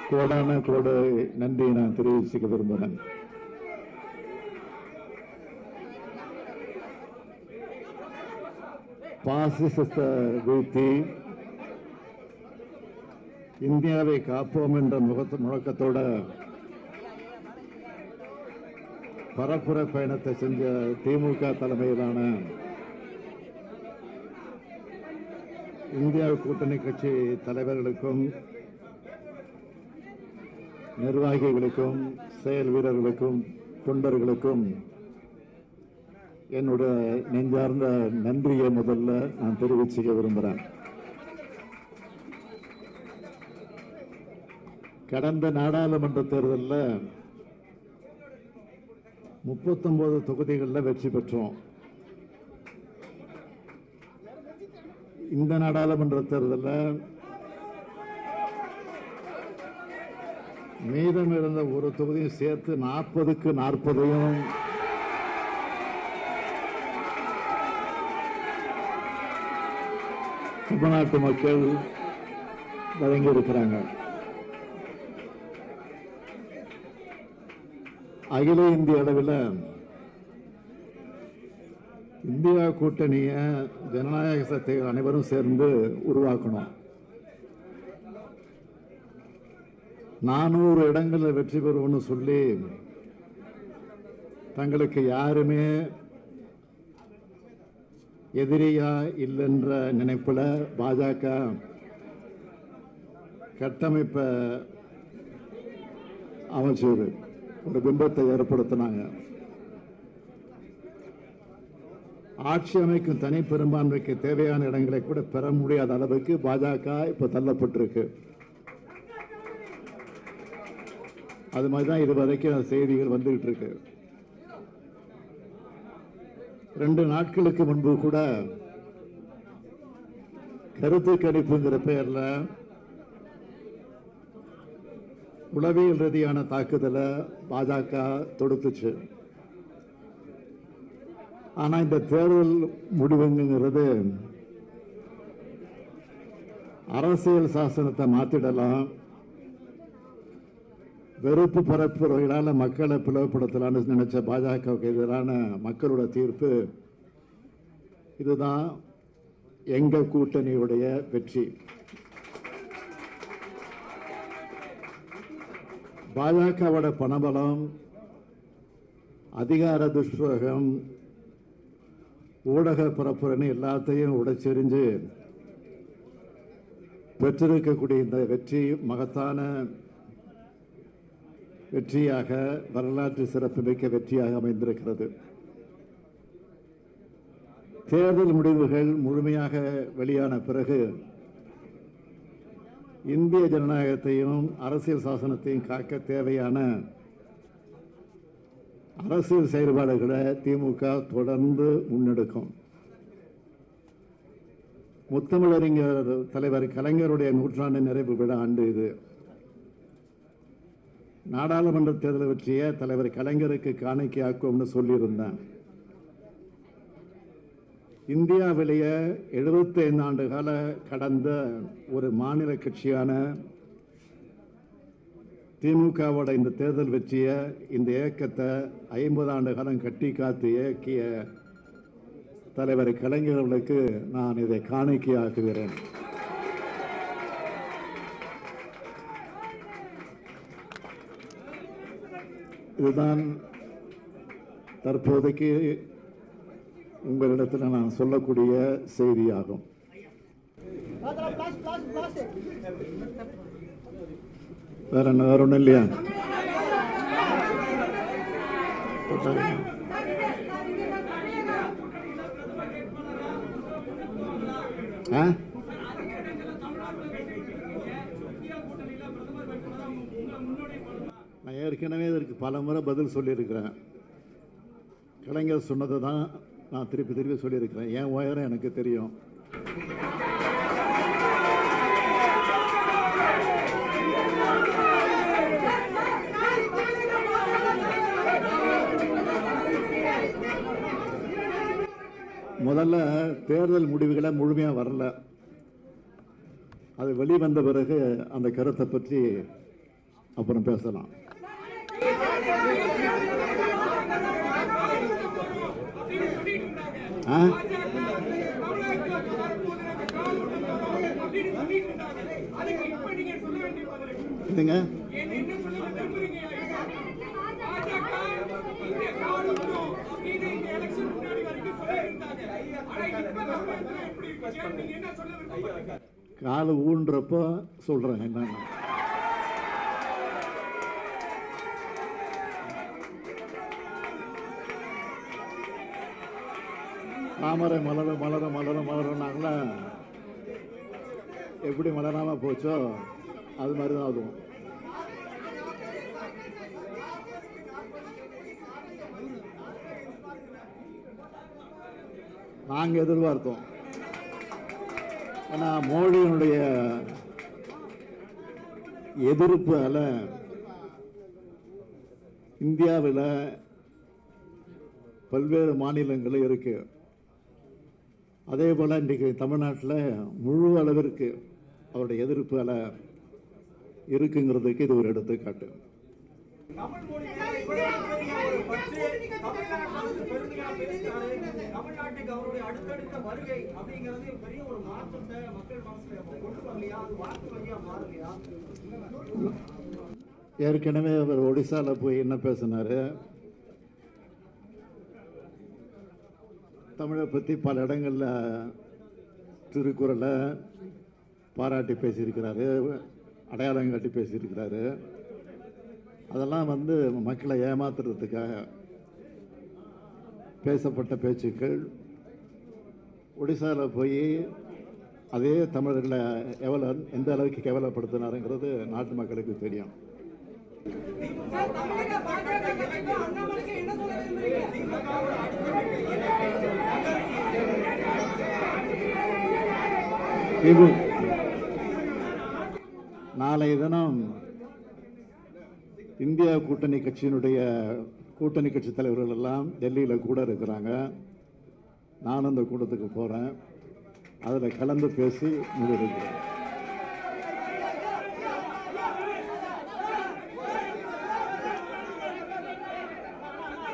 கோடான கோடு நன்றி நான் தெரிவிச்சுக்க விரும்புகிறேன். பாசிசத்தை வீழ்த்தி இந்தியாவை காப்போம் என்ற முழக்கத்தோட பரப்புரை பயணத்தை செஞ்ச திமுக தலைமையிலான இந்தியா கூட்டணி கட்சி தலைவர்களுக்கும் நிர்வாகிகளுக்கும் செயல் வீரர்களுக்கும் தொண்டர்களுக்கும் என்னுடைய நெஞ்சார்ந்த நன்றியை முதல்ல நான் தெரிவிச்சுக்க விரும்புகிறேன். கடந்த நாடாளுமன்ற தேர்தலில் 39 தொகுதிகளில் வெற்றி பெற்றோம். இந்த நாடாளுமன்ற தேர்தலில் மீதம் இருந்த ஒரு தொகுதியும் சேர்த்து 40க்கு 40 தமிழ்நாட்டு மக்கள் வழங்கி இருக்கிறாங்க. அகில இந்திய அளவில் இந்தியா கூட்டணியை ஜனநாயக சக்திகள் அனைவரும் சேர்ந்து உருவாக்கணும். 400 இடங்களில் வெற்றி பெறுவோம்னு சொல்லி தங்களுக்கு யாருமே எதிரியா இல்லைன்ற நினைப்புல பாஜக கட்டமைப்பை அமைச்சது ஒரு பிம்பத்தை ஏற்படுத்தினாங்க. ஆட்சி அமைக்கும் தனி பெரும்பான்மைக்கு தேவையான இடங்களை கூட பெற முடியாத அளவுக்கு பாஜக இப்ப தள்ளப்பட்டிருக்கு. அது மாதிரிதான் இதுவரைக்கும் செய்திகள் வந்துகிட்டு இருக்கு. 2 நாட்களுக்கு முன்பு கூட கருத்து கணிப்புங்கிற பெயர்ல உளவியல் ரீதியான தாக்குதலை பாஜக தொடுத்துச்சு. ஆனா இந்த தேர்தல் முடிவுங்கிறது அரசியல் சாசனத்தை மாத்திடலாம், வெறுப்பு பரப்புரைகளால மக்களை பிளவுபடுத்தலாம்னு நினைச்ச பாஜகவுக்கு எதிரான மக்களோட தீர்ப்பு இதுதான். எங்க கூட்டணியுடைய வெற்றி. பாஜகவோட பணபலம், அதிகார துஷ்பிரயோகம், ஊடக பரப்புரைன்னு எல்லாத்தையும் உடைச்செறிஞ்சு பெற்றிருக்கக்கூடிய இந்த வெற்றி மகத்தான வெற்றியாக, வரலாற்று சிறப்புமிக்க வெற்றியாக அமைந்திருக்கிறது. தேர்தல் முடிவுகள் முழுமையாக வெளியான பிறகு இந்திய ஜனநாயகத்தையும் அரசியல் சாசனத்தையும் காக்க தேவையான அரசியல் செயல்பாடுகளை திமுக தொடர்ந்து முன்னெடுக்கும். முத்தமிழறிஞர் தலைவர் கலைஞருடைய 100ஆண்டு நிறைவு விழா ஆண்டு இது. நாடாளுமன்ற தேர்தல் வெற்றிய தலைவர் கலைஞருக்கு காணிக்கையாக்கும்னு சொல்லியிருந்தேன். இந்தியாவிலேயே 75 ஆண்டு கால கடந்த ஒரு மாநில கட்சியான திமுகவோட இந்த தேர்தல் வெற்றிய, இந்த இயக்கத்தை 50 ஆண்டு காலம் கட்டி காத்து இயக்கிய தலைவர் கலைஞர்களுக்கு நான் இதை காணிக்கையாக்குகிறேன். இதுதான் தற்போதைக்கு உங்களிடத்தில் நான் சொல்லக்கூடிய செய்தியாகும். வேற ஒன்றும் இல்லையா? நான் ஏற்கனவே இதற்கு பல முறை பதில் சொல்லியிருக்கிறேன். கலைஞர் சொன்னதை தான் நான் திருப்பி சொல்லியிருக்கிறேன். என் உயரம் எனக்கு தெரியும். முதல்ல தேர்தல் முடிவுகளை முழுமையாக வரல. அது வெளிவந்த பிறகு அந்த கருத்தை பற்றி அப்புறம் பேசலாம். இதுங்க கால ஊன்றப்ப சொல்றேன் என்னன்னு. தாமரை மலர மலர மலர மலர்னாங்களா, எப்படி மலராம போச்சோ அது மாதிரிதான் அதுவும். நாங்க எதிர்பார்த்தோம். ஏன்னா மோடியினுடைய எதிர்ப்பு அல இந்தியாவில் பல்வேறு மாநிலங்களும் இருக்கு. அதே போல இன்றைக்கு தமிழ்நாட்டில் முழு அளவிற்கு அவருடைய எதிர்ப்பு அல இருக்குங்கிறதுக்கு இது ஒரு எடுத்துக்காட்டு. ஏற்கனவே அவர் ஒடிசால போய் என்ன பேசினாரு, தமிழை பற்றி பல இடங்கள்ல திருக்குறளை பாராட்டி பேசியிருக்கிறாரு, அடையாளம் காட்டி பேசியிருக்கிறாரு. அதெல்லாம் மக்களை ஏமாத்துறதுக்காக பேசப்பட்ட பேச்சுக்கள். ஒடிசாவில் போய் அதே தமிழர்களை எந்த அளவுக்கு கேவலப்படுத்தினாருங்கிறது நாட்டு மக்களுக்கு தெரியும். நாளைய தினம் இந்தியா கூட்டணி கட்சியினுடைய கூட்டணி கட்சி தலைவர்கள் எல்லாம் டெல்லியில் கூட இருக்கிறாங்க. நானும் அந்த கூட்டத்துக்கு போகிறேன். அதில் கலந்து பேசி முடிவெடுக்கிறேன்.